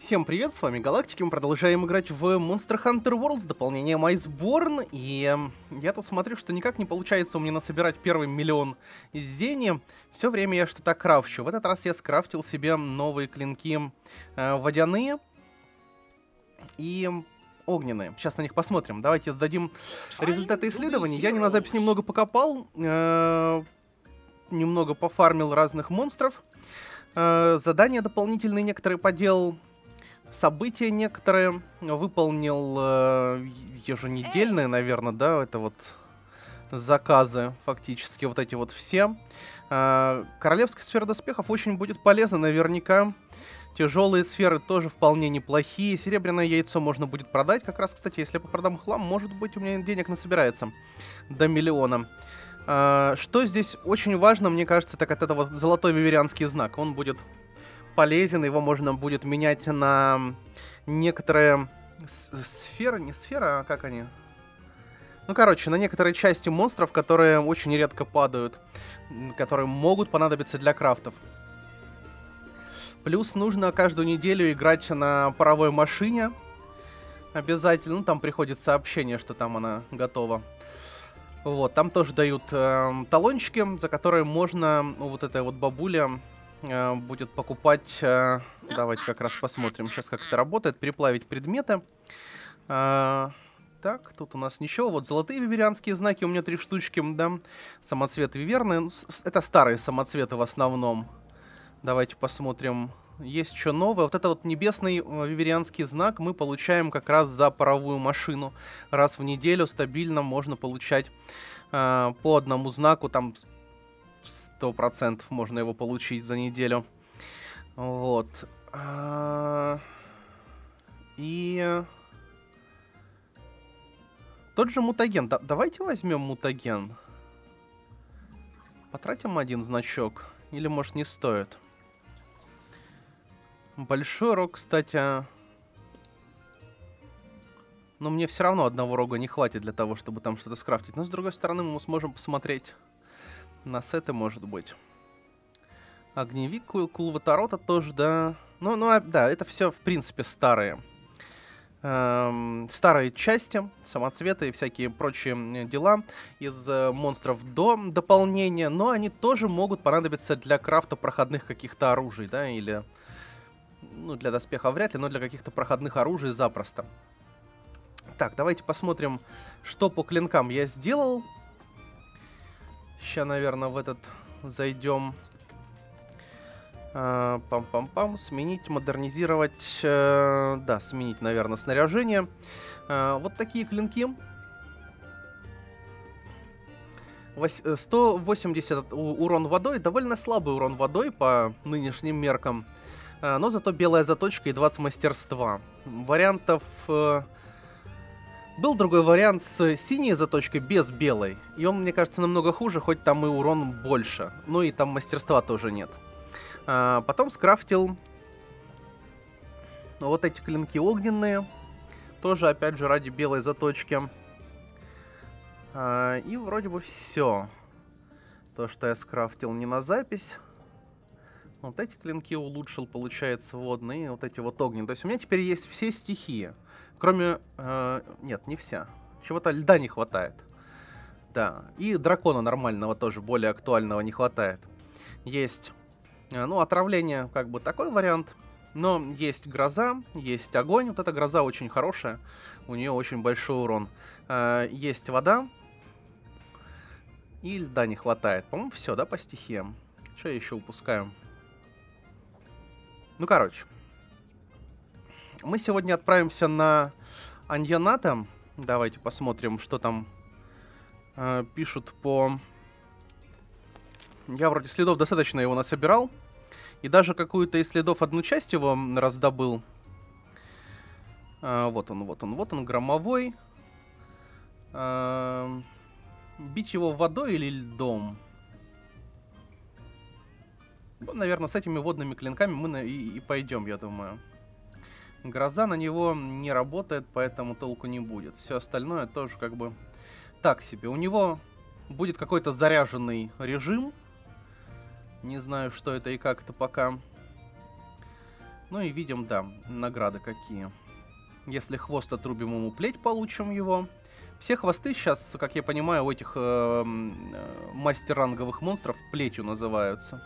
Всем привет, с вами Галактики, мы продолжаем играть в Monster Hunter World с дополнением Iceborne, и я тут смотрю, что никак не получается у меня насобирать первый миллион из зелени. Все время я что-то крафчу. В этот раз я скрафтил себе новые клинки водяные и огненные. Сейчас на них посмотрим. Давайте сдадим результаты исследований. Я не на запись немного покопал, немного пофармил разных монстров. Задания дополнительные некоторые поделал. События некоторые выполнил еженедельные, наверное, да, это вот заказы фактически, вот эти вот все. Королевская сфера доспехов очень будет полезна наверняка. Тяжелые сферы тоже вполне неплохие. Серебряное яйцо можно будет продать. Как раз, кстати, если я попродам хлам, может быть, у меня денег насобирается до миллиона. Что здесь очень важно, мне кажется, так это вот золотой виверианский знак. Он будет полезен, его можно будет менять на некоторые сферы, не сферы, а как они? Ну, короче, на некоторые части монстров, которые очень редко падают, которые могут понадобиться для крафтов. Плюс нужно каждую неделю играть на паровой машине. Обязательно, ну, там приходит сообщение, что там она готова. Вот, там тоже дают талончики, за которые можно у вот этой вот бабули будет покупать, давайте как раз посмотрим сейчас, как это работает, переплавить предметы. Так, тут у нас ничего, вот золотые виверианские знаки, у меня 3 штучки, да, самоцветы виверны, это старые самоцветы в основном. Давайте посмотрим, есть что новое. Вот это вот небесный виверианский знак мы получаем как раз за паровую машину. Раз в неделю стабильно можно получать по одному знаку, там 100% можно его получить за неделю. Вот. И тот же мутаген. Давайте возьмем мутаген. Потратим один значок. Или, может, не стоит. Большой рог, кстати. Но мне все равно одного рога не хватит для того, чтобы там что-то скрафтить. Но, с другой стороны, мы сможем посмотреть на сеты, может быть. Огневик, кулваторота тоже, да. Да, это все, в принципе, старые. Старые части, самоцветы и всякие прочие дела из монстров до дополнения. Но они тоже могут понадобиться для крафта проходных каких-то оружий, да, или... Ну, для доспеха вряд ли, но для каких-то проходных оружий запросто. Так, давайте посмотрим, что по клинкам я сделал. Сейчас, наверное, в этот зайдем. Пам-пам-пам. Сменить, модернизировать. Да, сменить, наверное, снаряжение. Вот такие клинки. 180 урон водой. Довольно слабый урон водой по нынешним меркам. Но зато белая заточка и 20 мастерства. Вариантов... Был другой вариант с синей заточкой без белой. И он, мне кажется, намного хуже, хоть там и урон больше. Ну и там мастерства тоже нет. Потом скрафтил вот эти клинки огненные. Тоже, опять же, ради белой заточки. И вроде бы все. То, что я скрафтил не на запись. Вот эти клинки улучшил, получается, водные. И вот эти вот огненные. То есть у меня теперь есть все стихии. Кроме... нет, не вся. Чего-то льда не хватает. Да. И дракона нормального тоже, более актуального, не хватает. Есть... Ну, отравление, как бы, такой вариант. Но есть гроза, есть огонь. Вот эта гроза очень хорошая. У нее очень большой урон. Есть вода. И льда не хватает. По-моему, все, да, по стихиям. Что я еще упускаю? Ну, короче. Мы сегодня отправимся на Аньяната. Давайте посмотрим, что там пишут по... Я вроде следов достаточно его насобирал. И даже какую-то из следов одну часть его раздобыл. Вот он, громовой. Бить его водой или льдом? Ну, наверное, с этими водными клинками мы и пойдем, я думаю. Гроза на него не работает, поэтому толку не будет. Все остальное тоже как бы так себе. У него будет какой-то заряженный режим. Не знаю, что это и как это пока. Ну и видим, да, награды какие. Если хвост отрубим, ему плеть получим его. Все хвосты сейчас, как я понимаю, у этих мастер-ранговых монстров плетью называются.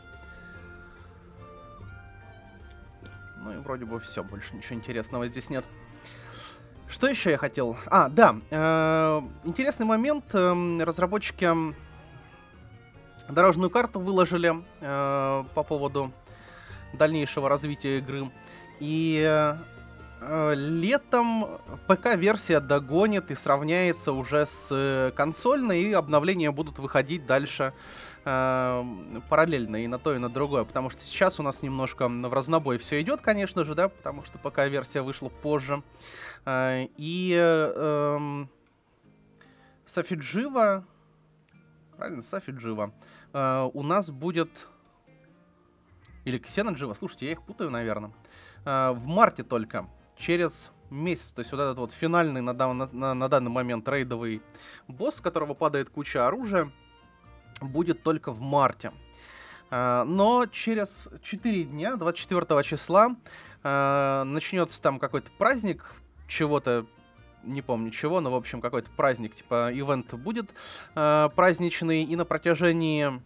Ну и вроде бы все, больше ничего интересного здесь нет. Что еще я хотел? А, да, интересный момент. Разработчики дорожную карту выложили по поводу дальнейшего развития игры. И летом ПК-версия догонит и сравняется уже с консольной, и обновления будут выходить дальше параллельно и на то, и на другое. Потому что сейчас у нас немножко в разнобой все идет, конечно же, да, потому что ПК-версия вышла позже. И Софиджива, правильно, Софиджива, у нас будет... Или Ксеноджива, слушайте, я их путаю, наверное. В марте только, через месяц. То есть вот этот вот финальный на данный момент рейдовый босс, с которого падает куча оружия, будет только в марте. Но через 4 дня, 24 числа, начнется там какой-то праздник, чего-то, не помню чего, но в общем какой-то праздник, типа ивент будет праздничный, и на протяжении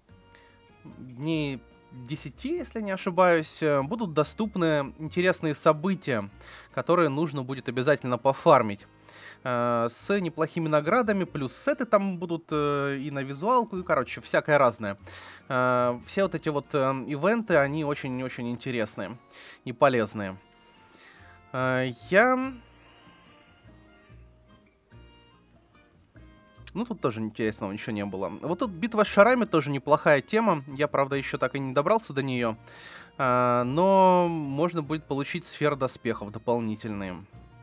дней 10, если не ошибаюсь, будут доступны интересные события, которые нужно будет обязательно пофармить. С неплохими наградами, плюс сеты там будут и на визуалку, и, короче, всякое разное. Все вот эти вот ивенты, они очень-очень интересные и полезные. Ну, тут тоже интересного ничего не было. Вот тут битва с шарами тоже неплохая тема. Я, правда, еще так и не добрался до нее. Но можно будет получить сферы доспехов дополнительные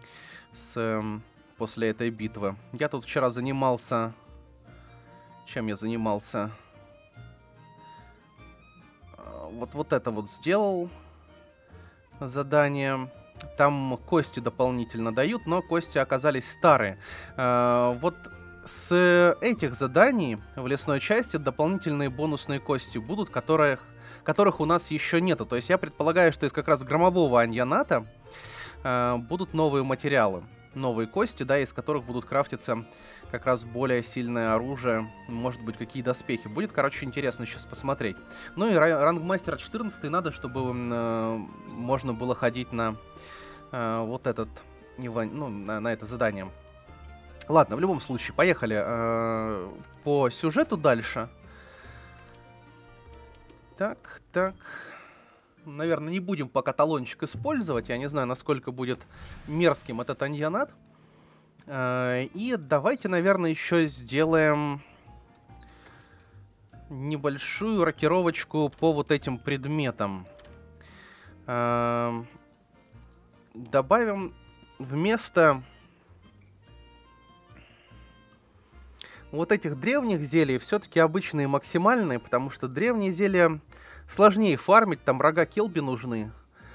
после этой битвы. Я тут вчера занимался... Чем я занимался? Вот это вот сделал задание. Там кости дополнительно дают, но кости оказались старые. Вот с этих заданий в лесной части дополнительные бонусные кости будут, которых у нас еще нету. То есть я предполагаю, что из как раз громового аньяната будут новые материалы, новые кости, да, из которых будут крафтиться как раз более сильное оружие, может быть, какие доспехи. Будет, короче, интересно сейчас посмотреть. Ну и ранг мастера 14 надо, чтобы можно было ходить на вот этот, ну, на это задание. Ладно, в любом случае, поехали по сюжету дальше. Так. Наверное, не будем пока талончик использовать. Я не знаю, насколько будет мерзким этот аньянат. И давайте, наверное, еще сделаем небольшую рокировочку по вот этим предметам. Добавим вместо... вот этих древних зелий все-таки обычные максимальные, потому что древние зелья сложнее фармить, там рога Келби нужны.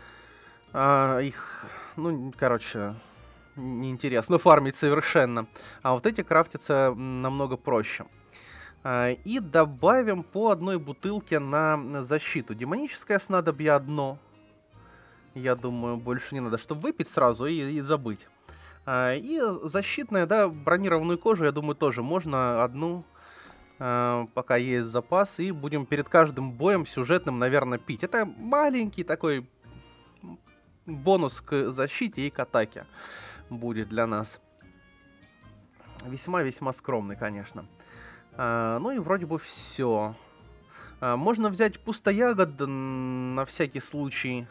Их, ну, короче, неинтересно фармить совершенно. А вот эти крафтятся намного проще. И добавим по одной бутылке на защиту. Демоническое снадобье одно. Я думаю, больше не надо, чтобы выпить сразу и забыть. И защитная, да, бронированную кожу, я думаю, тоже можно одну, пока есть запас. И будем перед каждым боем сюжетным, наверное, пить. Это маленький такой бонус к защите и к атаке будет для нас. Весьма-весьма скромный, конечно. Ну и вроде бы все. Можно взять пустоягод на всякий случай.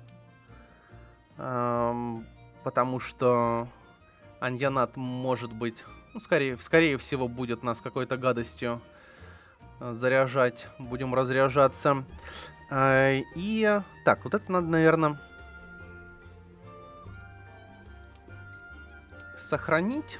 Потому что аньянат может быть, ну, скорее всего, будет нас какой-то гадостью заряжать. Будем разряжаться. И так, вот это надо, наверное, сохранить.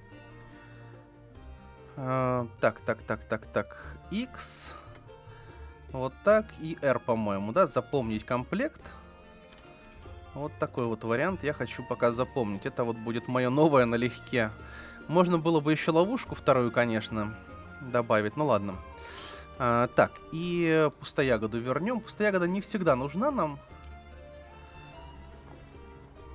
Так. X. Вот так. И R, по-моему, да? Запомнить комплект. Вот такой вот вариант я хочу пока запомнить. Это вот будет мое новое налегке. Можно было бы еще ловушку вторую, конечно, добавить. Ну ладно. Так, и пустоягоду вернем. Пустоягода не всегда нужна нам.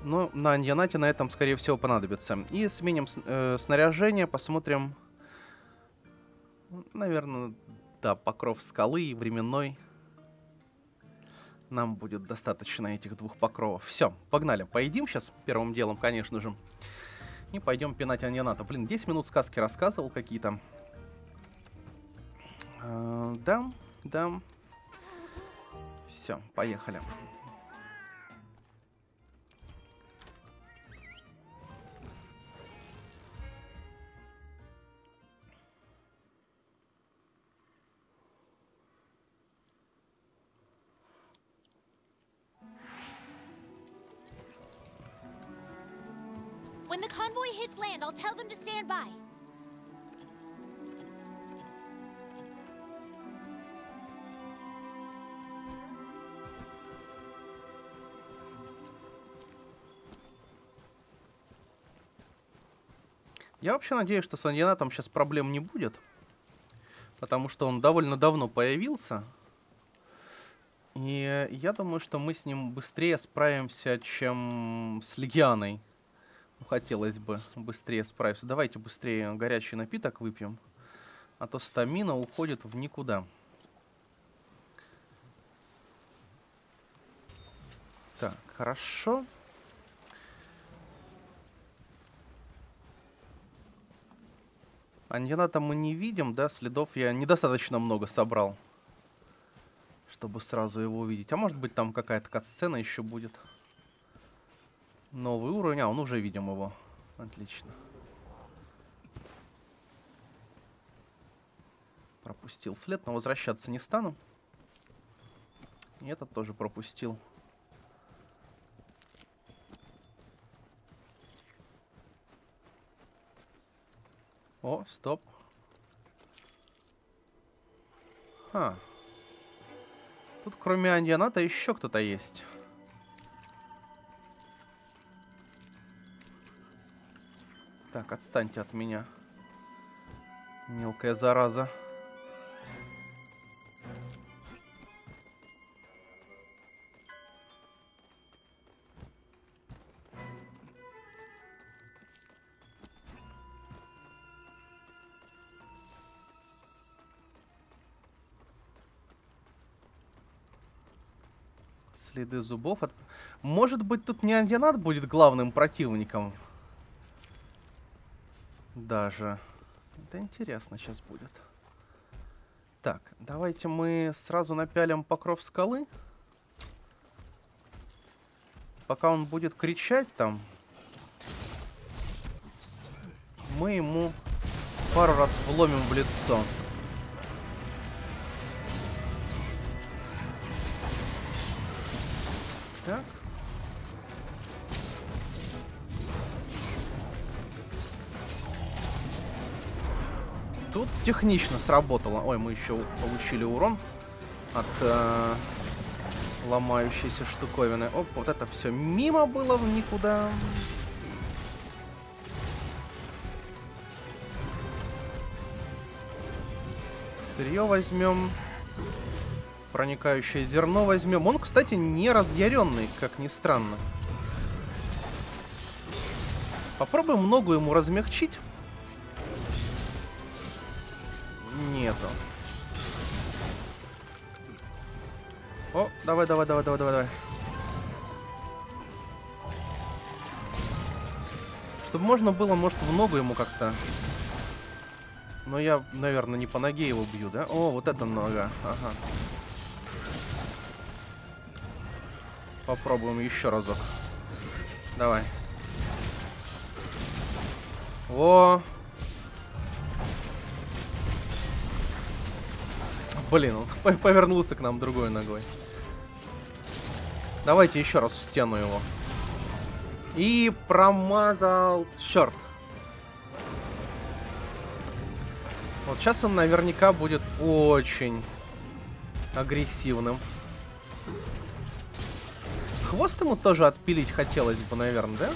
Но на Аньянате на этом, скорее всего, понадобится. И сменим снаряжение, посмотрим. Наверное, да, покров скалы и временной. Нам будет достаточно этих двух покровов. Все, погнали. Поедим сейчас первым делом, конечно же. И пойдем пинать Аньяната. Блин, 10 минут сказки рассказывал какие-то. Да, да. Все, поехали. When the convoy hits land, I'll tell them to stand by. Я вообще надеюсь, что с Аньянатом сейчас проблем не будет. Потому что он довольно давно появился. И я думаю, что мы с ним быстрее справимся, чем с Легианой. Хотелось бы быстрее справиться. Давайте быстрее горячий напиток выпьем. А то стамина уходит в никуда. Так, хорошо. Аньяната мы не видим, да? Следов я недостаточно много собрал, чтобы сразу его увидеть. А может быть, там какая-то катсцена еще будет. Новый уровень. А, он уже видим его. Отлично. Пропустил след, но возвращаться не стану. И этот тоже пропустил. О, стоп. Ха. Тут кроме Аньяната еще кто-то есть. Так, отстаньте от меня. Мелкая зараза. Следы зубов. Может быть, тут не Аньянат будет главным противником? Даже. Это интересно сейчас будет. Так, давайте мы сразу напялим покров скалы. Пока он будет кричать там, мы ему пару раз вломим в лицо. Так. Тут технично сработало. Ой, мы еще получили урон от ломающейся штуковины. Оп, вот это все мимо было в никуда. Сырье возьмем. Проникающее зерно возьмем. Он, кстати, не разъяренный, как ни странно. Попробуем ногу ему размягчить. Нету. О, давай, давай, давай, давай, давай, давай. Чтобы можно было, может, в ногу ему как-то. Но я, наверное, не по ноге его бью, да? О, вот это нога. Ага. Попробуем еще разок. Давай. Во. Блин, он повернулся к нам другой ногой. Давайте еще раз в стену его. И промазал. Черт. Вот сейчас он наверняка будет очень агрессивным. Хвост ему тоже отпилить хотелось бы, наверное, да?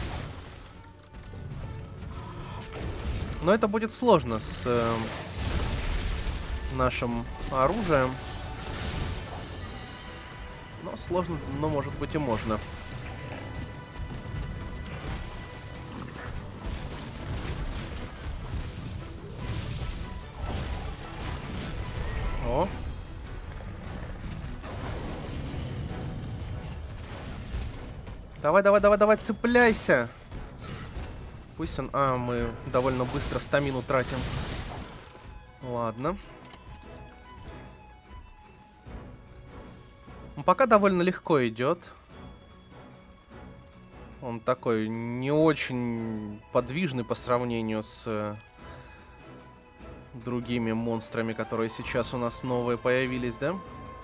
Но это будет сложно с нашим оружием. Но сложно, но может быть и можно. Давай, давай, давай, давай, цепляйся. Пусть он... А, мы довольно быстро стамину тратим. Ладно. Он пока довольно легко идет. Он такой не очень подвижный по сравнению с другими монстрами, которые сейчас у нас новые появились, да?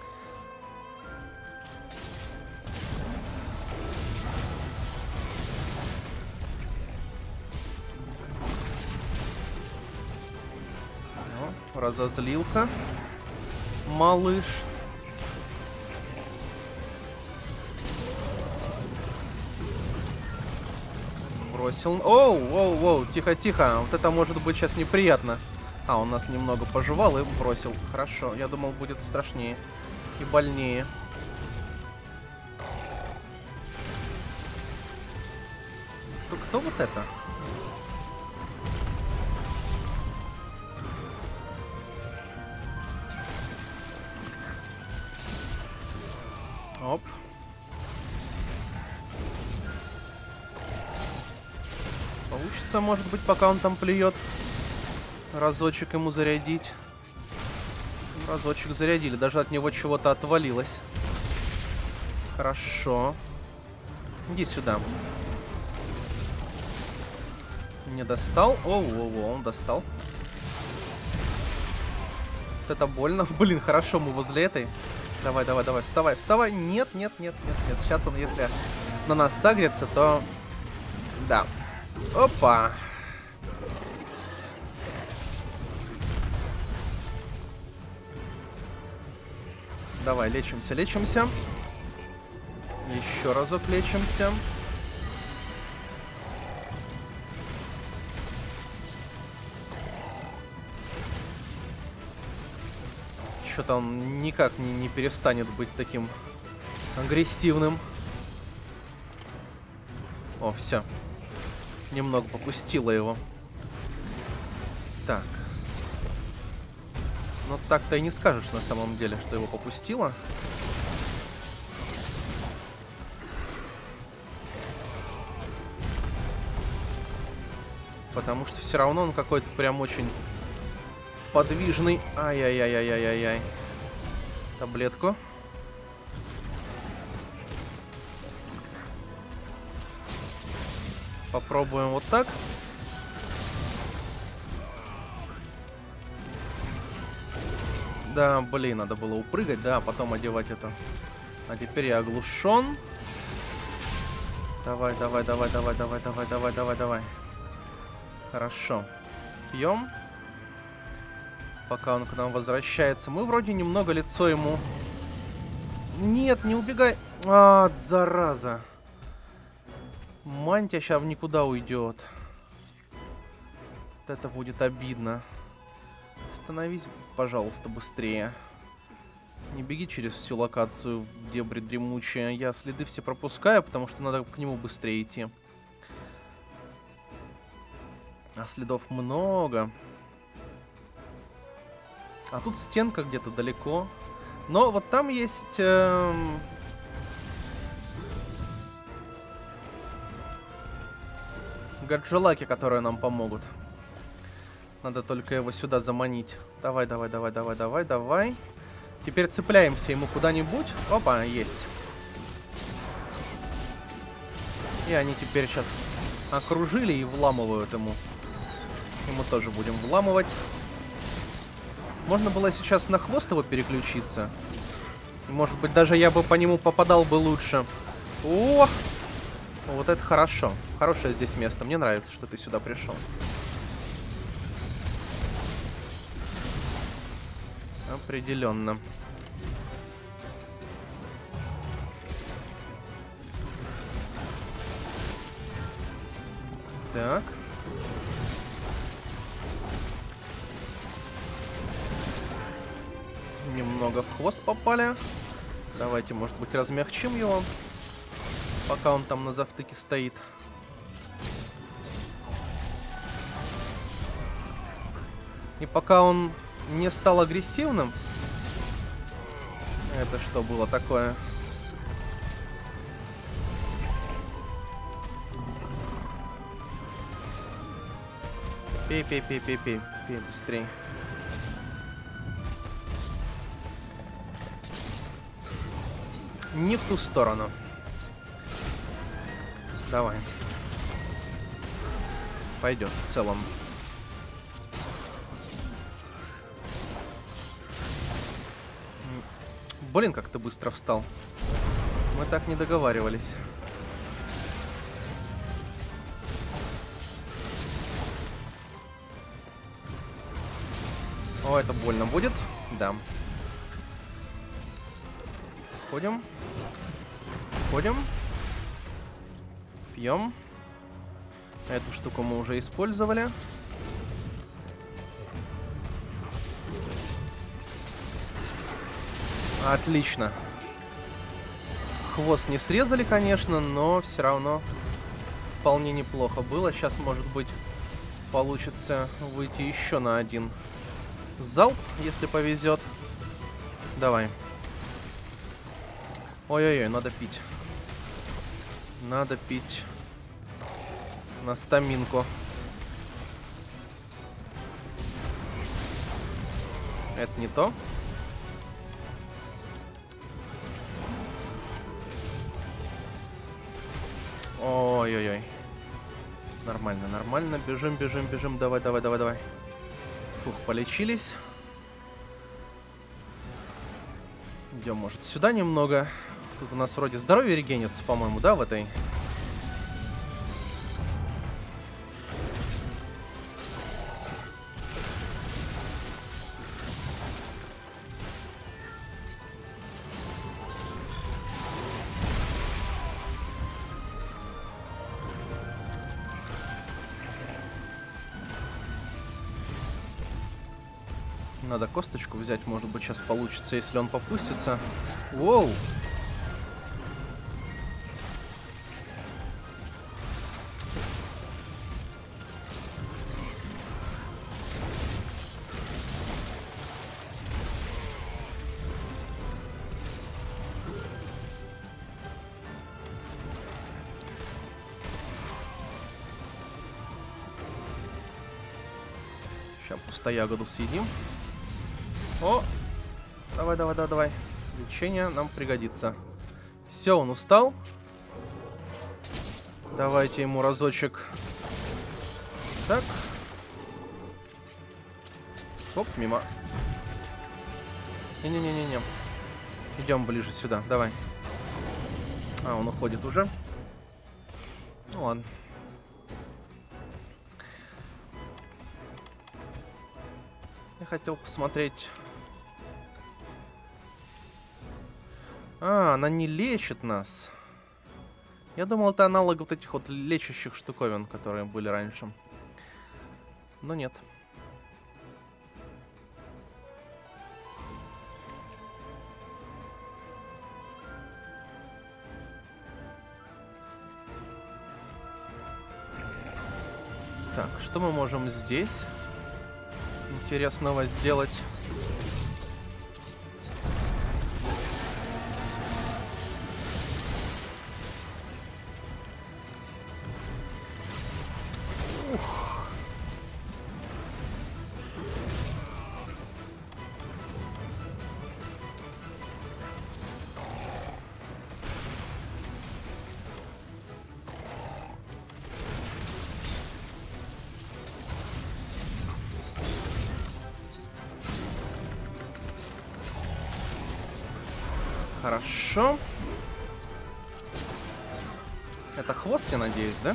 Разозлился малыш. Бросил. Оу, оу, оу, тихо, тихо. Вот это может быть сейчас неприятно. А, он нас немного пожевал и бросил. Хорошо, я думал, будет страшнее и больнее. Кто вот это? Оп. Получится, может быть, пока он там плюет. Разочек ему зарядить. Разочек зарядили. Даже от него чего-то отвалилось. Хорошо. Иди сюда. Не достал. Оу, он достал. Вот это больно. Блин, хорошо, мы возле этой. Давай, давай, давай, вставай, вставай. Нет, нет, нет, нет, нет. Сейчас он, если на нас сагрится, то... Да. Опа. Давай, лечимся, лечимся. Еще разок лечимся. Что-то он никак не перестанет быть таким агрессивным. О, все. Немного попустило его. Так. Ну так-то и не скажешь на самом деле, что его попустило. Потому что все равно он какой-то прям очень подвижный. Ай-яй-яй-яй-яй-яй. Таблетку. Попробуем вот так. Да, блин, надо было упрыгать, да, а потом одевать это. А теперь я оглушен. Давай, давай, давай, давай, давай, давай, давай, давай, давай. Хорошо. Пьем. Пока он к нам возвращается. Мы вроде немного лицо ему... Нет, не убегай. А, зараза. Мантия сейчас в никуда уйдет. Вот это будет обидно. Остановись, пожалуйста, быстрее. Не беги через всю локацию в дебри дремучие. Я следы все пропускаю, потому что надо к нему быстрее идти. А следов много. А тут стенка где-то далеко. Но вот там есть... гаджелаки, которые нам помогут. Надо только его сюда заманить. Давай, давай, давай, давай, давай, давай. Теперь цепляемся ему куда-нибудь. Опа, есть. И они теперь сейчас окружили и вламывают ему. Ему тоже будем вламывать. Можно было сейчас на хвост его переключиться. И, может быть, даже я бы по нему попадал бы лучше. О! Вот это хорошо. Хорошее здесь место. Мне нравится, что ты сюда пришел. Определенно. Так. Немного в хвост попали. Давайте, может быть, размягчим его, пока он там на завтыке стоит. И пока он не стал агрессивным. Это что было такое? Пей, пей, пей, пей, пей. Пей быстрей. Не в ту сторону. Давай. Пойдет в целом. Блин, как ты быстро встал. Мы так не договаривались. О, это больно будет. Да. Ходим. Ходим. Пьем. Эту штуку мы уже использовали. Отлично. Хвост не срезали, конечно, но все равно вполне неплохо было. Сейчас, может быть, получится выйти еще на один залп, если повезет. Давай. Ой-ой-ой, надо пить. Надо пить. На стаминку. Это не то. Ой-ой-ой. Нормально, нормально. Бежим, бежим, бежим. Давай, давай, давай, давай. Фух, полечились. Идем, может, сюда немного. Тут у нас вроде здоровье регенится, по-моему, да, в этой? Надо косточку взять, может быть, сейчас получится, если он попустится. Воу! Сейчас пустоягоду съедим. О! Давай, давай, давай, давай. Лечение нам пригодится. Все, он устал. Давайте ему разочек. Так. Оп, мимо. Не-не-не-не-не. Идем ближе сюда, давай. А, он уходит уже. Ну ладно. Я хотел посмотреть... А, она не лечит нас. Я думал, это аналог вот этих вот лечащих штуковин, которые были раньше. Но нет. Так, что мы можем здесь интересного сделать? Хорошо. Это хвост, я надеюсь, да?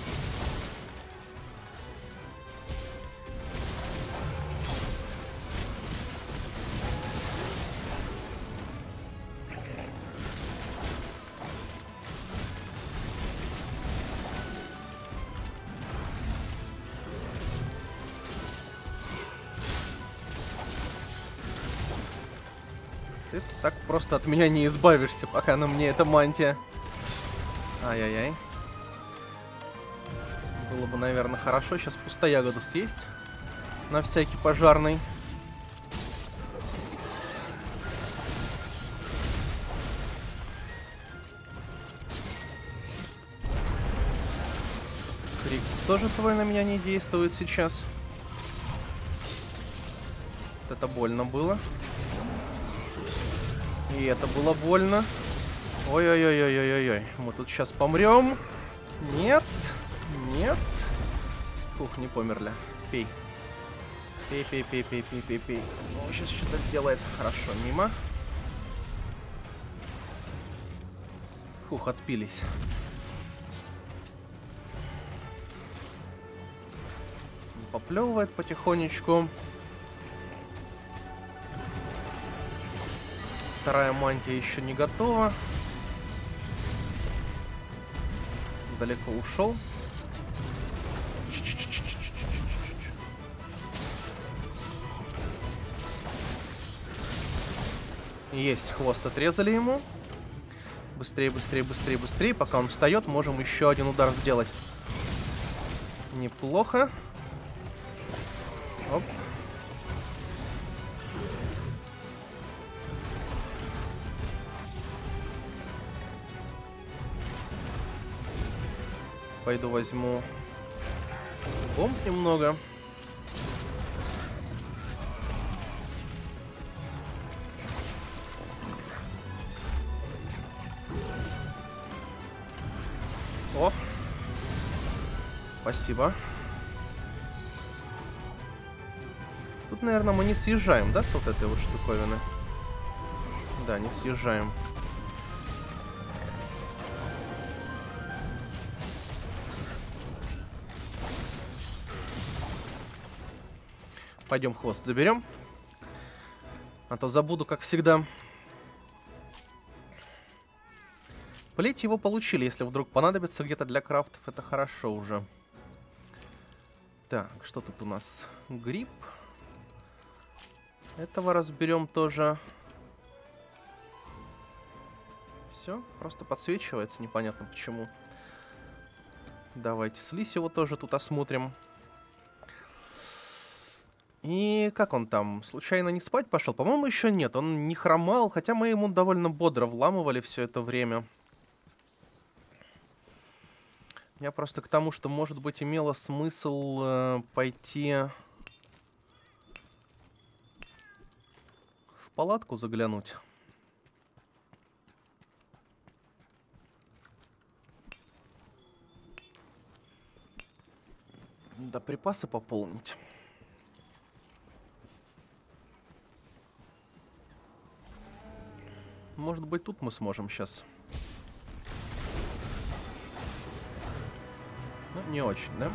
Ты так просто от меня не избавишься, пока на мне эта мантия. Ай-яй-яй. Было бы, наверное, хорошо сейчас пустоягоду съесть. На всякий пожарный. Крик тоже твой на меня не действует сейчас. Вот это больно было. И это было больно. Ой-ой-ой-ой-ой-ой. Мы тут сейчас помрем. Нет. Нет. Ух, не померли. Пей. Пей, пей, пей, пей, пей, пей, пей. О, сейчас что-то сделает. Хорошо, мимо. Фух, отпились. Поплевывает потихонечку. Вторая мантия еще не готова. Далеко ушел. Есть, хвост отрезали ему. Быстрее, быстрее, быстрее, быстрее. Пока он встает, можем еще один удар сделать. Неплохо. Оп. Пойду возьму бомб немного. О! Спасибо. Тут, наверное, мы не съезжаем, да, с вот этой вот штуковины? Да, не съезжаем. Пойдем хвост заберем. А то забуду, как всегда. Плеть его получили, если вдруг понадобится где-то для крафтов. Это хорошо уже. Так, что тут у нас? Гриб. Этого разберем тоже. Все, просто подсвечивается, непонятно почему. Давайте слизь его тоже тут осмотрим. И как он там? Случайно не спать пошел? По-моему, еще нет. Он не хромал, хотя мы ему довольно бодро вламывали все это время. Я просто к тому, что, может быть, имело смысл пойти в палатку заглянуть. Да, припасы пополнить. Может быть, тут мы сможем сейчас. Ну, не очень, да?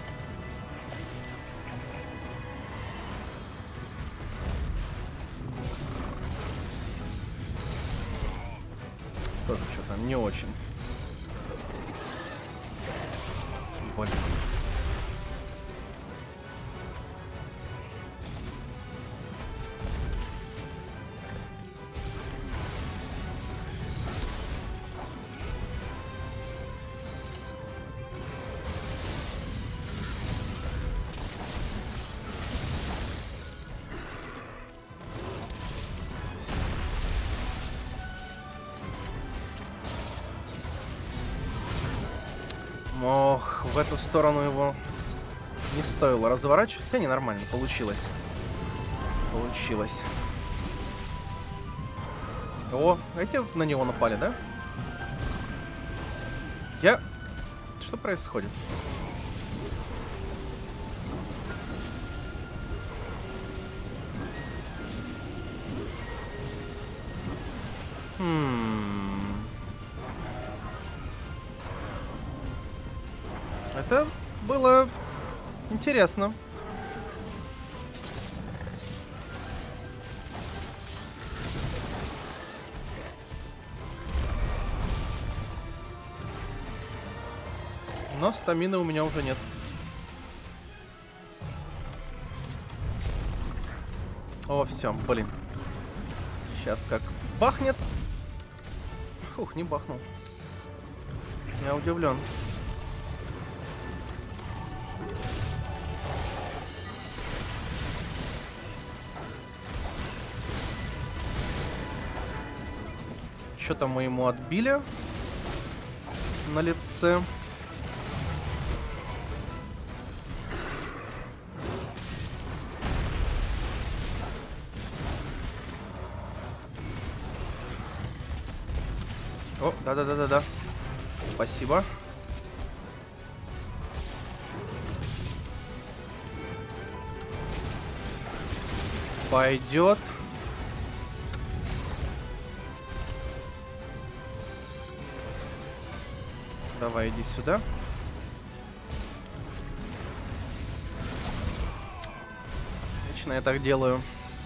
Тоже что-то не очень. Блин. Ох, в эту сторону его не стоило разворачивать. Да не, нормально, получилось. Получилось. О, эти на него напали, да? Что происходит? Это было интересно. Но стамины у меня уже нет. О, все, блин. Сейчас как бахнет. Фух, не бахнул. Я удивлен. Что-то мы ему отбили на лице. Да-да-да-да-да. Спасибо. Пойдет. Давай, иди сюда. Отлично, я так делаю.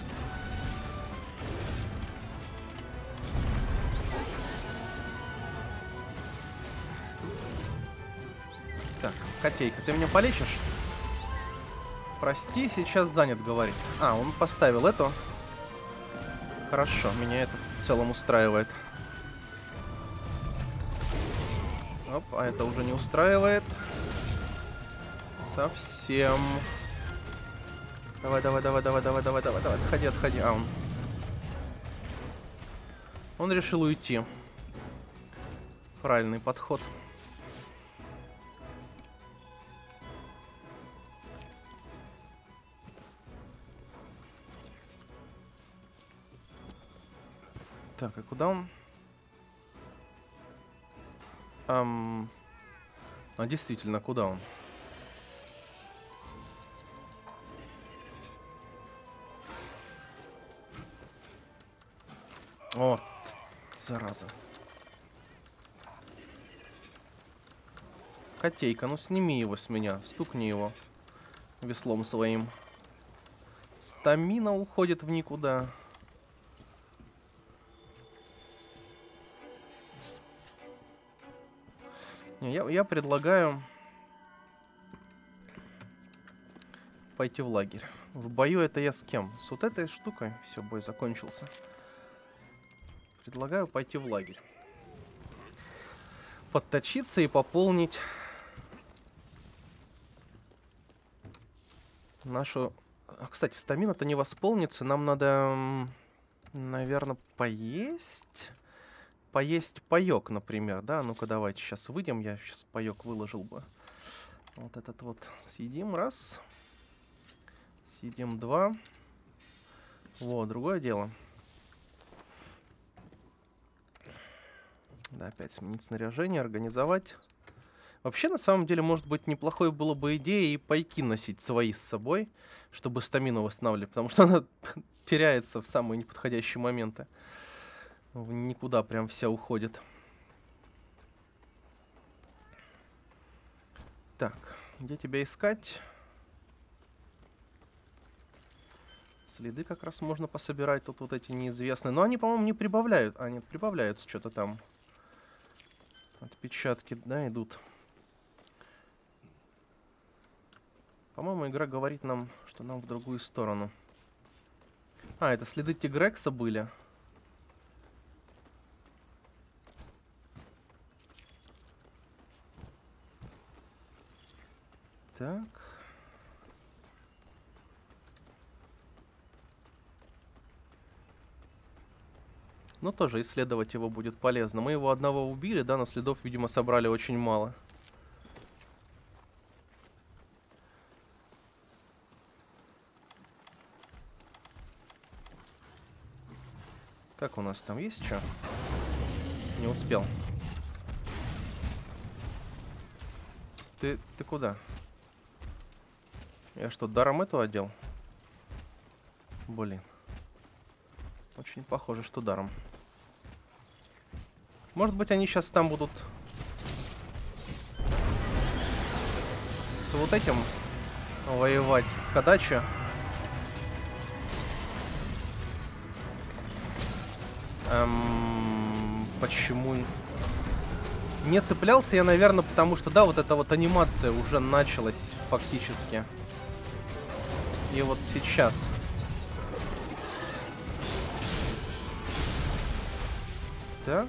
Так, котейка, ты меня полечишь? Прости, сейчас занят, говорит. А, он поставил эту. Хорошо, меня это в целом устраивает. Оп, а это уже не устраивает. Совсем. Давай, давай, давай, давай, давай, давай, давай, давай. Отходи, отходи. А, он решил уйти. Правильный подход. Так, а куда он? А действительно, куда он? О, зараза. Котейка, ну сними его с меня. Стукни его веслом своим. Стамина уходит в никуда. Не, я предлагаю пойти в лагерь. В бою это я с кем? С вот этой штукой? Все, бой закончился. Предлагаю пойти в лагерь. Подточиться и пополнить нашу... Кстати, стамина-то не восполнится. Нам надо, наверное, поесть. Поесть паёк, например, да? Ну-ка, давайте сейчас выйдем. Я сейчас паёк выложил бы. Вот этот вот съедим. Раз. Съедим два. Вот, другое дело. Да, опять сменить снаряжение, организовать. Вообще, на самом деле, может быть, неплохой было бы идея и пайки носить свои с собой, чтобы стамину восстанавливать, потому что она теряется в самые неподходящие моменты. В никуда прям вся уходит. Так, где тебя искать? Следы как раз можно пособирать. Тут вот эти неизвестные. Но они, по-моему, не прибавляют. А, нет, прибавляются что-то там. Отпечатки, да, идут. По-моему, игра говорит нам, что нам в другую сторону. А, это следы Тигрекса были. Так. Ну, тоже исследовать его будет полезно. Мы его одного убили, да, но следов, видимо, собрали очень мало. Как у нас там есть что? Не успел. Ты куда? Я что, даром эту одел? Блин. Очень похоже, что даром. Может быть, они сейчас там будут с вот этим воевать, с Кадачи. Почему? Не цеплялся я, наверное, потому что, да, вот эта вот анимация уже началась фактически. И вот сейчас. Так.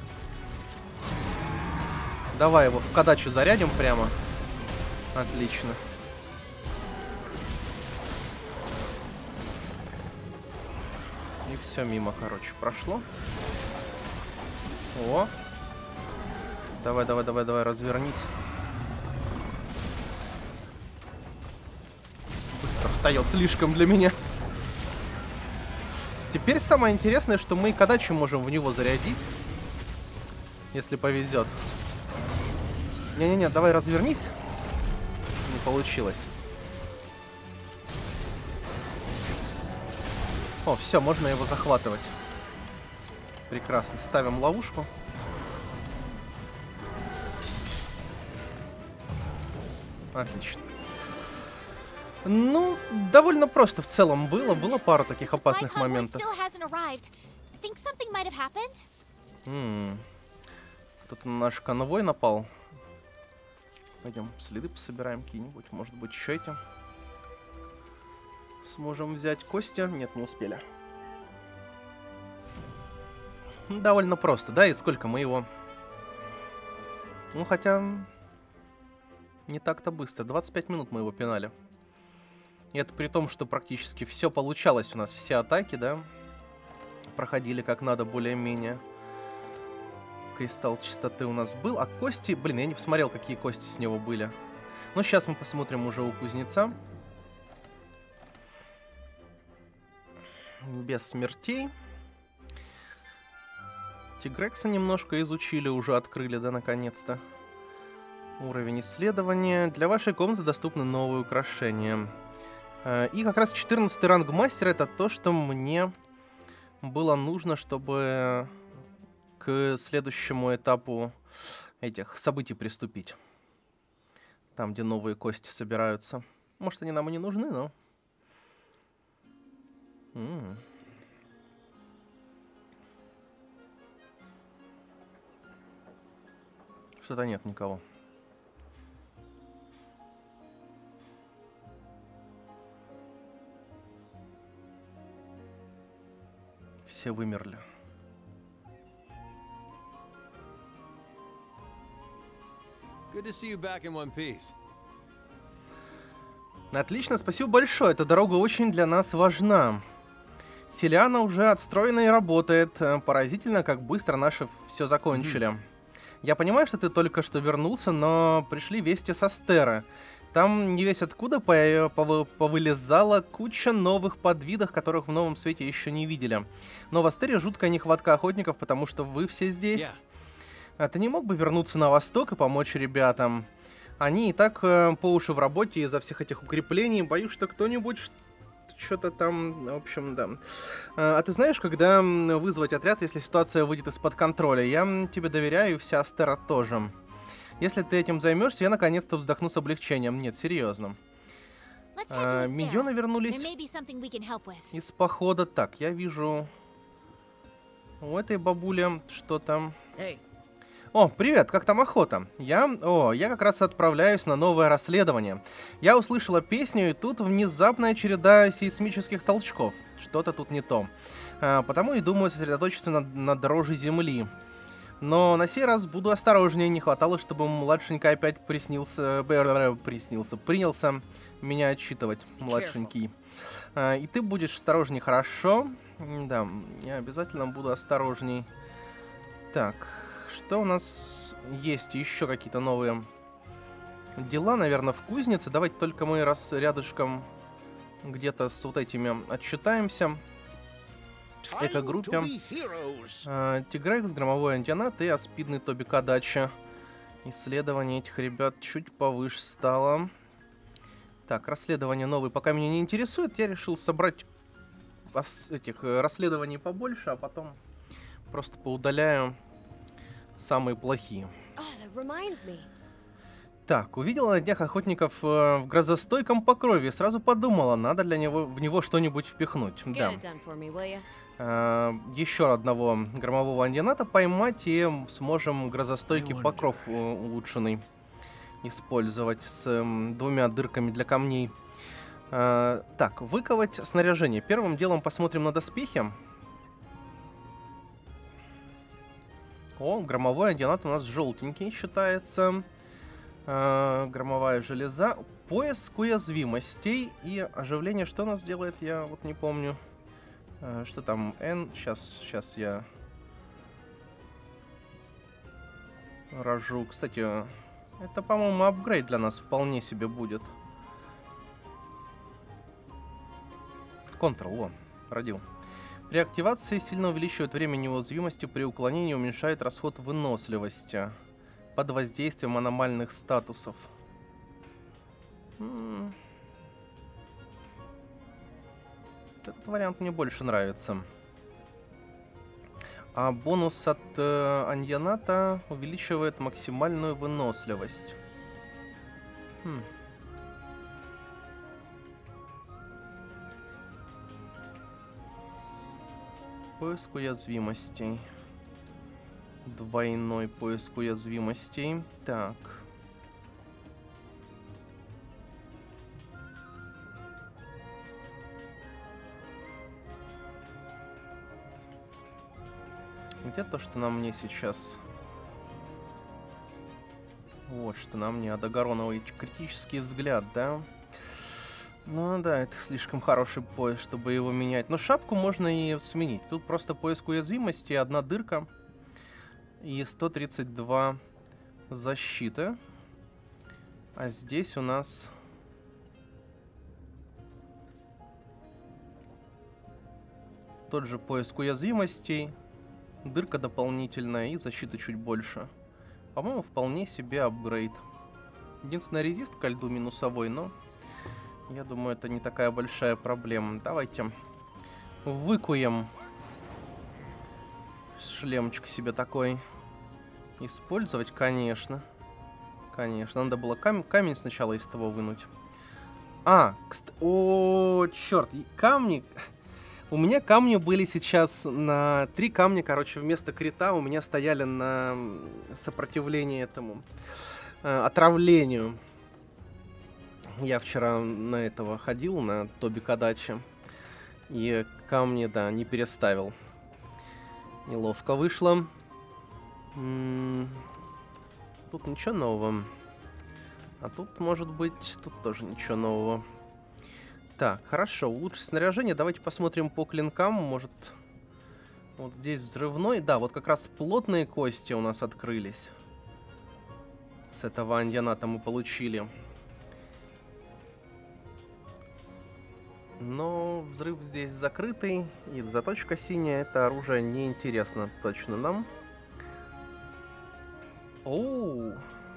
Давай его в Кадачу зарядим прямо. Отлично. И все мимо, короче, прошло. О. Давай, давай, давай, давай, развернись. Быстро встает слишком для меня. Теперь самое интересное, что мы и Кадачу можем в него зарядить. Если повезет. Не-не-не, давай развернись. Не получилось. О, все, можно его захватывать. Прекрасно. Ставим ловушку. Отлично. Ну, довольно просто в целом было. Было пара таких опасных моментов. Тут наш конвой напал. Пойдем следы пособираем какие-нибудь. Может быть, еще эти. Сможем взять кости. Нет, не успели. Довольно просто, да? И сколько мы его... Ну, хотя... Не так-то быстро. 25 минут мы его пинали. И это при том, что практически все получалось у нас. Все атаки, да? Проходили как надо более-менее. Кристалл чистоты у нас был. А кости... Блин, я не посмотрел, какие кости с него были. Ну, сейчас мы посмотрим уже у кузнеца. Без смертей. Тигрекса немножко изучили, уже открыли, да, наконец-то. Уровень исследования. Для вашей комнаты доступны новые украшения. И как раз 14-й ранг мастера — это то, что мне было нужно, чтобы к следующему этапу этих событий приступить. Там, где новые кости собираются. Может, они нам и не нужны, но... Что-то нет никого. Все вымерли. Good to see you back in one piece. Отлично, спасибо большое. Эта дорога очень для нас важна. Селиана уже отстроена и работает. Поразительно, как быстро наши все закончили. Я понимаю, что ты только что вернулся, но пришли вести со Стера. Там не весь откуда повылезала куча новых подвидов, которых в новом свете еще не видели. Но в Астере жуткая нехватка охотников, потому что вы все здесь. А ты не мог бы вернуться на восток и помочь ребятам? Они и так по уши в работе из-за всех этих укреплений. Боюсь, что кто-нибудь что-то там... В общем, да. А ты знаешь, когда вызвать отряд, если ситуация выйдет из-под контроля? Я тебе доверяю, и вся Астера тоже. Если ты этим займешься, я наконец-то вздохну с облегчением. Нет, серьезно. Миньоны вернулись из похода. Так, я вижу у этой бабули что-то... О, привет, как там охота? Я как раз отправляюсь на новое расследование. Я услышала песню, и тут внезапная череда сейсмических толчков. Что-то тут не то. Потому и думаю сосредоточиться на дрожи земли. Но на сей раз буду осторожнее. Не хватало, чтобы младшенький опять принялся меня отчитывать, младшенький. И ты будешь осторожней, хорошо? Да, я обязательно буду осторожней. Так... Что у нас есть? Еще какие-то новые дела, наверное, в кузнице. Давайте только мы рядышком где-то с вот этими отчитаемся. Эко-группе. Тигрекс, громовой антенат и аспидный Тобика дача. Исследование этих ребят чуть повыше стало. Так, расследование новые пока меня не интересует. Я решил собрать этих расследований побольше, а потом просто поудаляю самые плохие. Так, увидела на днях охотников в грозостойком покрове. Сразу подумала, надо в него что-нибудь впихнуть. Да. Еще одного громового андената поймать, и сможем грозостойкий покров улучшенный использовать с 2 дырками для камней. Так, выковать снаряжение. Первым делом посмотрим на доспехи. О, громовой анденат у нас желтенький считается. Громовая железа. Пояс уязвимостей и оживление. Что у нас делает, я вот не помню. Что там? N. Сейчас я рожу. Кстати, это, по-моему, апгрейд для нас вполне себе будет. Ctrl, родил. При активации сильно увеличивает время неуязвимости, при уклонении уменьшает расход выносливости под воздействием аномальных статусов. Этот вариант мне больше нравится. А бонус от Аньяната увеличивает максимальную выносливость. Поиск уязвимостей. Двойной поиск уязвимостей. Так. Где то, что на мне сейчас? Вот, что на мне. Адагороновый критический взгляд, да? Ну да, это слишком хороший поиск, чтобы его менять. Но шапку можно и сменить. Тут просто поиск уязвимости, одна дырка и 132 защиты. А здесь у нас... тот же поиск уязвимостей, дырка дополнительная и защита чуть больше. По-моему, вполне себе апгрейд. Единственное, резист ко льду минусовой, но... я думаю, это не такая большая проблема. Давайте выкуем шлемчик себе такой. Использовать, конечно. Конечно, надо было камень сначала из того вынуть. О, черт, камни... У меня камни были сейчас на 3 камня, короче, вместо крита у меня стояли на сопротивление этому отравлению. Я вчера на этого ходил, на Тоби Кадачи, и камни, да, не переставил. Неловко вышло. Тут ничего нового. А тут, может быть, тут тоже ничего нового. Так, хорошо, улучшить снаряжение. Давайте посмотрим по клинкам. Может, вот здесь взрывной. Да, вот как раз плотные кости у нас открылись. С этого Аньяната мы получили. Но взрыв здесь закрытый. И заточка синяя. Это оружие неинтересно точно нам. Оу.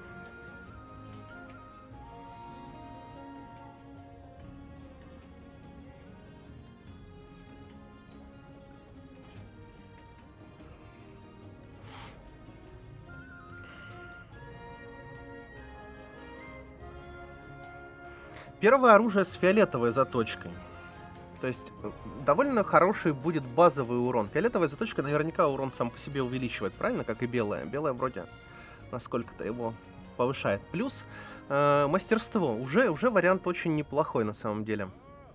Первое оружие с фиолетовой заточкой. То есть довольно хороший будет базовый урон. Фиолетовая заточка наверняка урон сам по себе увеличивает, правильно? Как и белая. Белая вроде насколько-то его повышает. Плюс мастерство. Уже вариант очень неплохой на самом деле.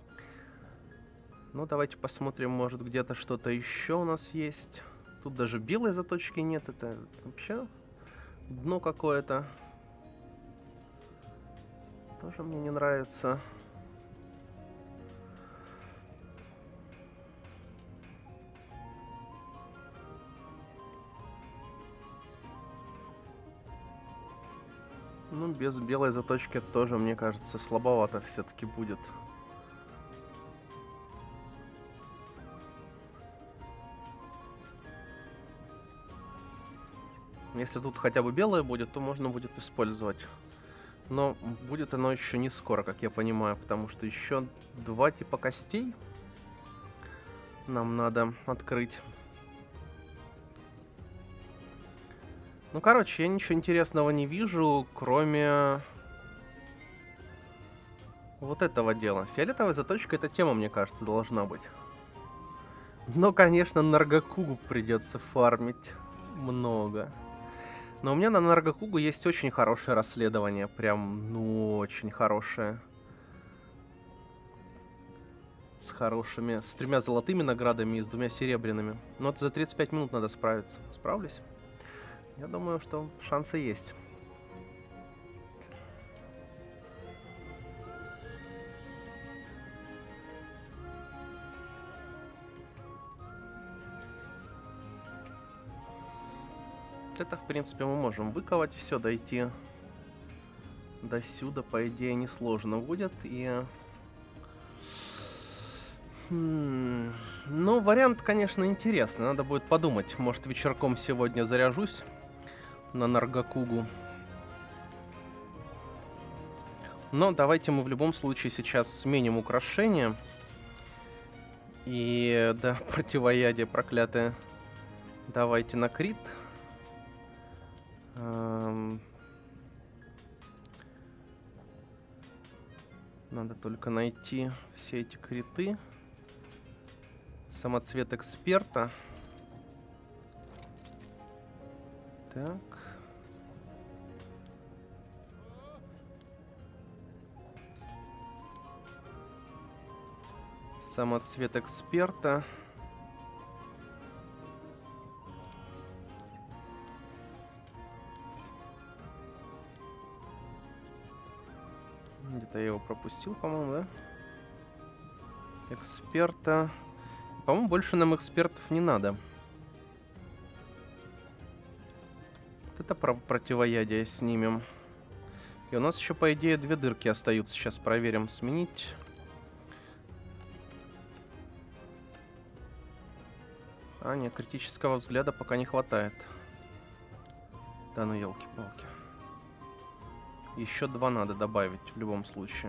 Ну, давайте посмотрим, может где-то что-то еще у нас есть. Тут даже белой заточки нет. Это вообще дно какое-то. Тоже мне не нравится. Ну, без белой заточки тоже, мне кажется, слабовато все-таки будет. Если тут хотя бы белое будет, то можно будет использовать. Но будет оно еще не скоро, как я понимаю, потому что еще 2 типа костей нам надо открыть. Ну, короче, я ничего интересного не вижу, кроме вот этого дела. Фиолетовая заточка — эта тема, мне кажется, должна быть. Но, конечно, Наргакугу придется фармить много. Но у меня на Наргакугу есть очень хорошее расследование. Прям, ну, очень хорошее. С 3 золотыми наградами и с 2 серебряными. Но это за 35 минут надо справиться. Справлюсь? Я думаю, что шансы есть. Это, в принципе, мы можем выковать все, дойти до сюда, по идее, несложно будет. И Ну, вариант, конечно, интересный. Надо будет подумать. Может, вечерком сегодня заряжусь на Наргакугу. Но давайте мы в любом случае сейчас сменим украшение. И, да, противоядие проклятое. Давайте на крит. Надо только найти все эти криты. Самоцвет эксперта. Так. Самоцвет эксперта. Где-то я его пропустил, по-моему, да? Эксперта. По-моему, больше нам экспертов не надо. Вот это противоядие снимем. И у нас еще, по идее, 2 дырки остаются. Сейчас проверим. Сменить. А, нет, критического взгляда пока не хватает. Да ну, елки-палки. Еще 2 надо добавить в любом случае.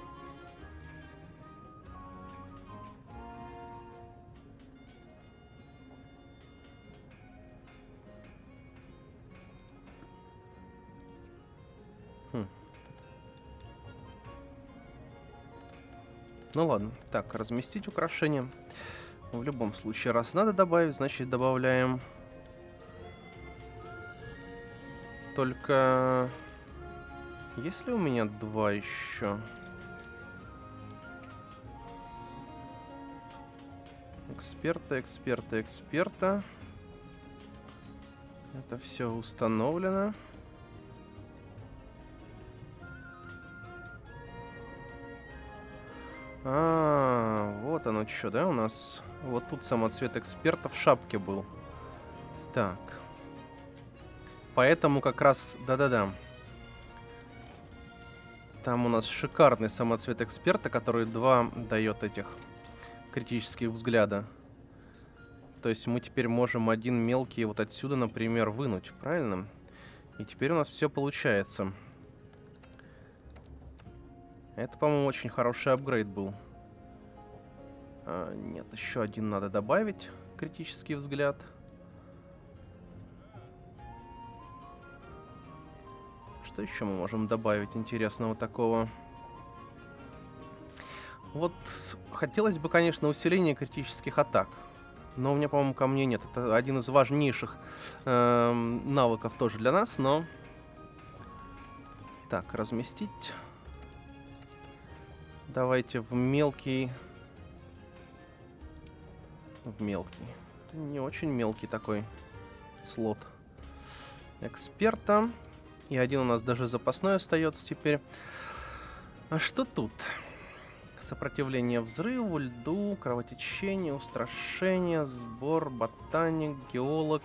Ну ладно. Так, разместить украшение. В любом случае, раз надо добавить, значит добавляем. Только... Есть ли у меня 2 еще? Эксперта, эксперта, эксперта. Это все установлено. Вот оно что, да, у нас? Вот тут самоцвет эксперта в шапке был. Так. Поэтому как раз... Да-да-да. Там у нас шикарный самоцвет эксперта, который 2 дает этих критических взгляда. То есть мы теперь можем 1 мелкий вот отсюда, например, вынуть, правильно? И теперь у нас все получается. Это, по-моему, очень хороший апгрейд был. Нет, еще 1 надо добавить. Критический взгляд. Что еще мы можем добавить интересного такого? Вот хотелось бы, конечно, усиление критических атак. Но у меня, по-моему, ко мне нет. Это один из важнейших навыков тоже для нас, но... Так, разместить. Давайте в мелкий... В мелкий. Не очень мелкий такой слот эксперта. И 1 у нас даже запасной остается теперь. А что тут? Сопротивление взрыву, льду, кровотечению, устрашение, сбор, ботаник, геолог.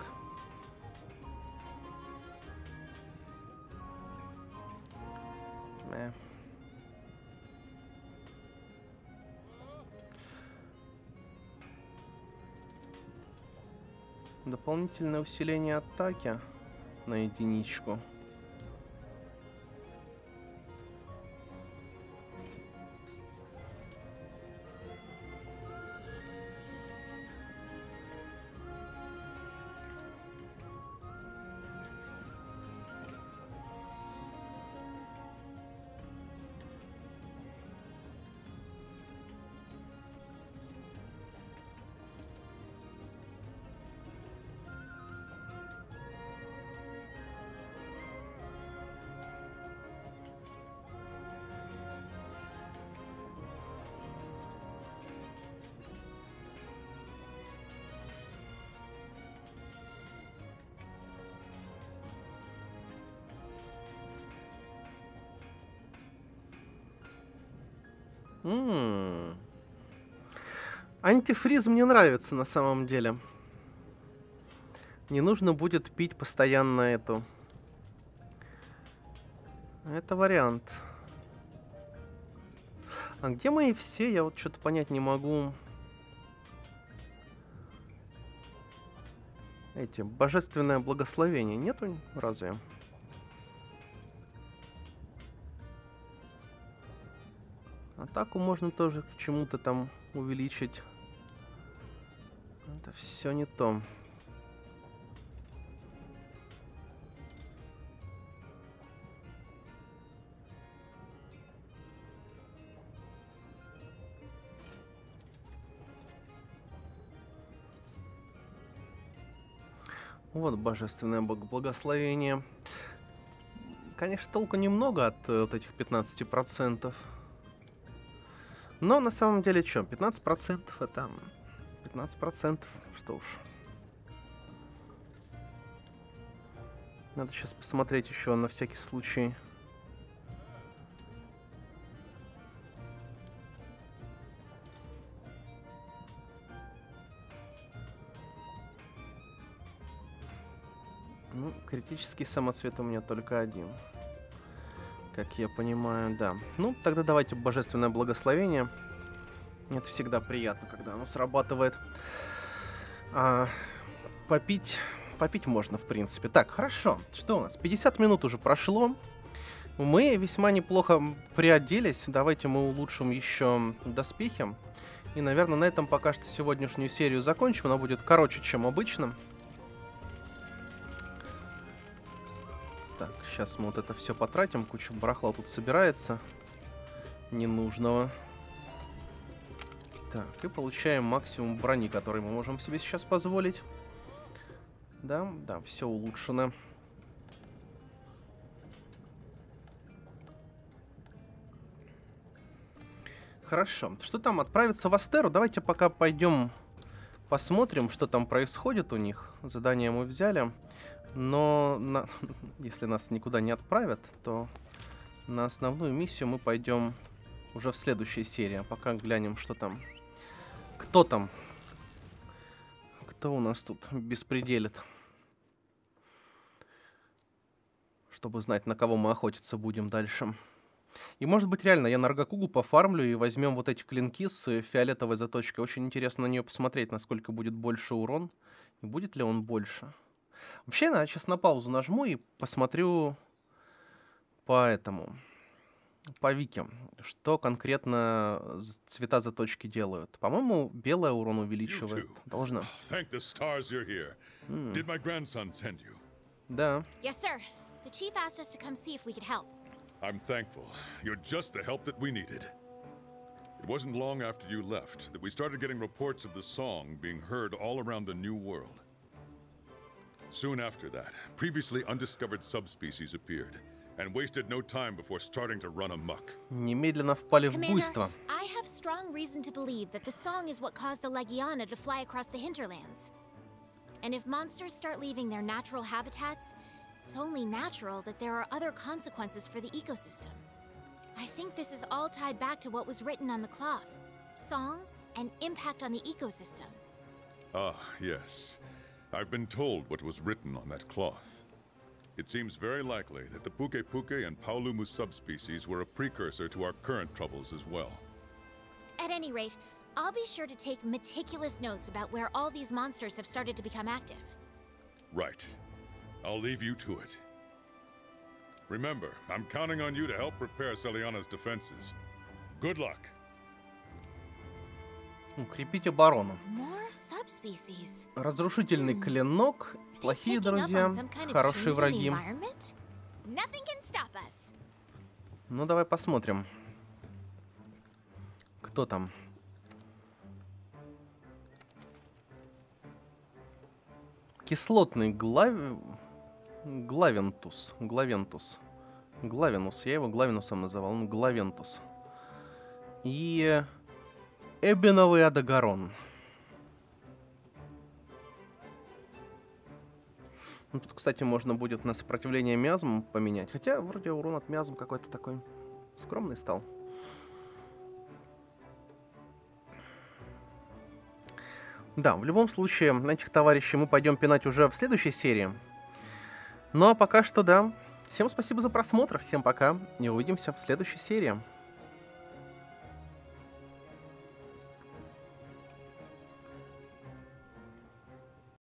Дополнительное усиление атаки на 1. Антифриз мне нравится на самом деле. Не нужно будет пить постоянно эту. Это вариант. А где мои все? Я вот что-то понять не могу. эти божественное благословение нету разве? Атаку можно тоже к чему-то там увеличить. Это все не то. Вот божественное благословение. Конечно, толку немного от вот этих 15%. Но на самом деле что? 15% это 15%. Что уж. Надо сейчас посмотреть еще на всякий случай. Ну, критический самоцвет у меня только один. Как я понимаю, да. Ну, тогда давайте божественное благословение. Это всегда приятно, когда оно срабатывает. Попить можно, в принципе. Так, хорошо. Что у нас? 50 минут уже прошло. Мы весьма неплохо приоделись. Давайте мы улучшим еще доспехи. И, наверное, на этом пока что сегодняшнюю серию закончим. Она будет короче, чем обычно. Так, сейчас мы вот это все потратим. Куча барахла тут собирается. Ненужного. Так, и получаем максимум брони, который мы можем себе сейчас позволить. Да, все улучшено. Хорошо. Что там? Отправиться в Астеру? Давайте пока пойдем посмотрим, что там происходит у них. Задание мы взяли. Но если нас никуда не отправят, то на основную миссию мы пойдем уже в следующей серии. А пока глянем, что там. Кто там? Кто у нас тут беспределит? Чтобы знать, на кого мы охотиться будем дальше. И может быть реально я Наргакугу пофармлю и возьмем вот эти клинки с фиолетовой заточкой. Очень интересно на нее посмотреть, насколько будет больше урон. И будет ли он больше. Вообще, я сейчас на паузу нажму и посмотрю по Вики, что конкретно цвета заточки делают. По-моему, белый урон увеличивает. Должно. Да. Yes, sir. The chief asked us to come see if we could help. I'm thankful. You're just the help that we needed. It wasn't long after you left that we started getting reports of the song being heard all around the New World. Soon after that, previously undiscovered subspecies appeared, and wasted no time before starting to run amok. Немедленно впали в буйство. I have strong reason to believe that the song is what caused the Legiana to fly across the hinterlands. And if monsters start leaving their natural habitats, it's only natural that there are other consequences for the ecosystem. I think this is all tied back to what was written on the cloth. Song and impact on the ecosystem. Ah, yes. I've been told what was written on that cloth. It seems very likely that the Puke Puke and Paulumu subspecies were a precursor to our current troubles as well. At any rate, I'll be sure to take meticulous notes about where all these monsters have started to become active. Right. I'll leave you to it. Remember, I'm counting on you to help repair Celiana's defenses. Good luck. Укрепить оборону. More subspecies. Разрушительный клинок. Плохие друзья, хорошие враги. Nothing can stop us. Ну, давай посмотрим. Кто там? Кислотный Главентус. Главинус. Я его Главинусом называл. Он Главентус. И Эбеновый Адагарон. Ну, тут, кстати, можно будет на сопротивление миазм поменять. Хотя, вроде урон от миазм какой-то такой скромный стал. Да, в любом случае, на этих товарищей мы пойдем пинать уже в следующей серии. Ну, а пока что, да. Всем спасибо за просмотр, всем пока. И увидимся в следующей серии.